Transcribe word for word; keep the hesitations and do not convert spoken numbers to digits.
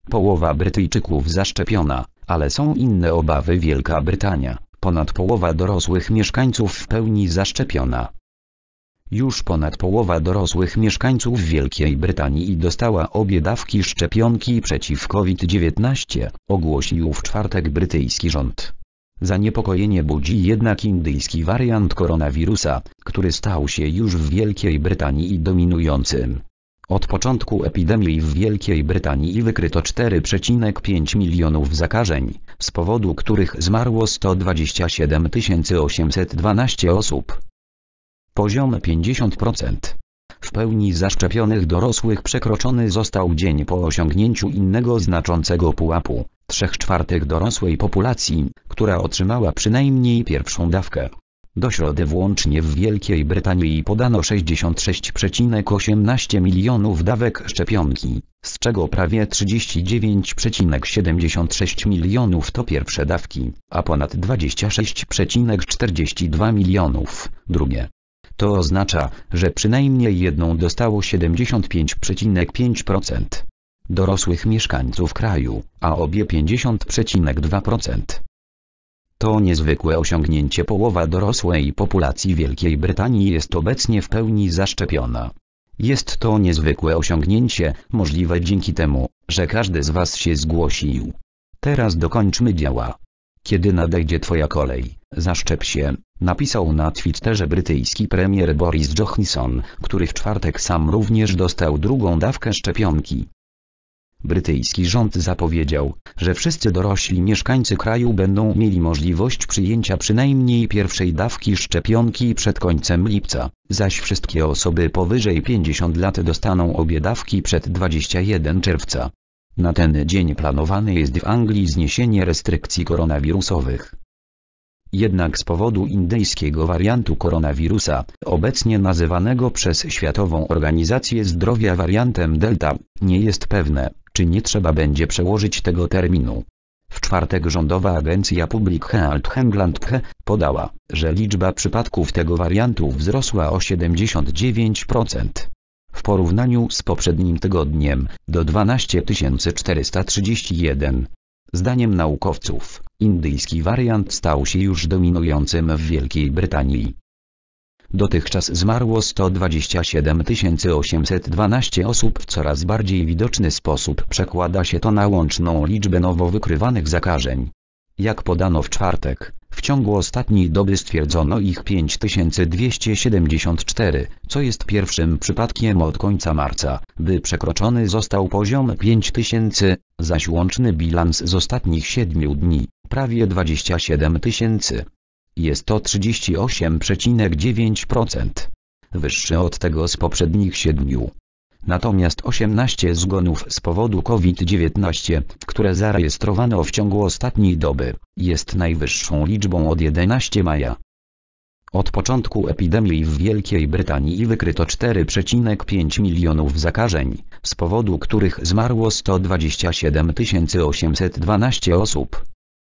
Połowa Brytyjczyków zaszczepiona, ale są inne obawy. Wielka Brytania, ponad połowa dorosłych mieszkańców w pełni zaszczepiona. Już ponad połowa dorosłych mieszkańców Wielkiej Brytanii dostała obie dawki szczepionki przeciw COVID dziewiętnaście, ogłosił w czwartek brytyjski rząd. Zaniepokojenie budzi jednak indyjski wariant koronawirusa, który stał się już w Wielkiej Brytanii dominującym. Od początku epidemii w Wielkiej Brytanii wykryto cztery przecinek pięć milionów zakażeń, z powodu których zmarło sto dwadzieścia siedem tysięcy osiemset dwanaście osób. Poziom pięćdziesiąt procent. W pełni zaszczepionych dorosłych przekroczony został dzień po osiągnięciu innego znaczącego pułapu, trzech czwartych dorosłej populacji, która otrzymała przynajmniej pierwszą dawkę. Do środy włącznie w Wielkiej Brytanii podano sześćdziesiąt sześć przecinek osiemnaście milionów dawek szczepionki, z czego prawie trzydzieści dziewięć przecinek siedemdziesiąt sześć milionów to pierwsze dawki, a ponad dwadzieścia sześć przecinek czterdzieści dwa milionów drugie. To oznacza, że przynajmniej jedną dostało siedemdziesiąt pięć przecinek pięć procent dorosłych mieszkańców kraju, a obie pięćdziesiąt przecinek dwa procent. To niezwykłe osiągnięcie. Połowa dorosłej populacji Wielkiej Brytanii jest obecnie w pełni zaszczepiona. Jest to niezwykłe osiągnięcie, możliwe dzięki temu, że każdy z was się zgłosił. Teraz dokończmy dzieła. Kiedy nadejdzie twoja kolej, zaszczep się, napisał na Twitterze brytyjski premier Boris Johnson, który w czwartek sam również dostał drugą dawkę szczepionki. Brytyjski rząd zapowiedział, że wszyscy dorośli mieszkańcy kraju będą mieli możliwość przyjęcia przynajmniej pierwszej dawki szczepionki przed końcem lipca, zaś wszystkie osoby powyżej pięćdziesięciu lat dostaną obie dawki przed dwudziestego pierwszego czerwca. Na ten dzień planowane jest w Anglii zniesienie restrykcji koronawirusowych. Jednak z powodu indyjskiego wariantu koronawirusa, obecnie nazywanego przez Światową Organizację Zdrowia wariantem Delta, nie jest pewne, czy nie trzeba będzie przełożyć tego terminu. W czwartek rządowa agencja Public Health England P H podała, że liczba przypadków tego wariantu wzrosła o siedemdziesiąt dziewięć procent. W porównaniu z poprzednim tygodniem, do dwanaście tysięcy czterysta trzydzieści jeden. Zdaniem naukowców, indyjski wariant stał się już dominującym w Wielkiej Brytanii. Dotychczas zmarło sto dwadzieścia siedem tysięcy osiemset dwanaście osób. W coraz bardziej widoczny sposób przekłada się to na łączną liczbę nowo wykrywanych zakażeń. Jak podano w czwartek, w ciągu ostatniej doby stwierdzono ich pięć tysięcy dwieście siedemdziesiąt cztery, co jest pierwszym przypadkiem od końca marca, by przekroczony został poziom pięć tysięcy, zaś łączny bilans z ostatnich siedmiu dni, prawie dwadzieścia siedem tysięcy. Jest to trzydzieści osiem przecinek dziewięć procent. Wyższy od tego z poprzednich siedmiu. Natomiast osiemnaście zgonów z powodu COVID dziewiętnaście, które zarejestrowano w ciągu ostatniej doby, jest najwyższą liczbą od jedenastego maja. Od początku epidemii w Wielkiej Brytanii wykryto cztery przecinek pięć milionów zakażeń, z powodu których zmarło sto dwadzieścia siedem tysięcy osiemset dwanaście osób.